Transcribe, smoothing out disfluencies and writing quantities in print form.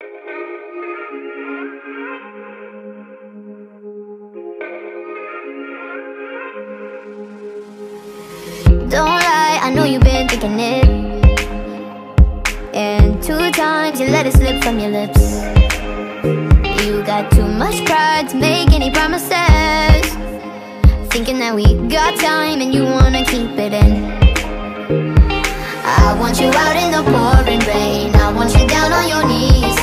Don't lie, I know you've been thinking it, and 2 times you let it slip from your lips. You got too much pride to make any promises, thinking that we got time and you wanna keep it in. I want you out in the pouring rain, I want you down on your knees,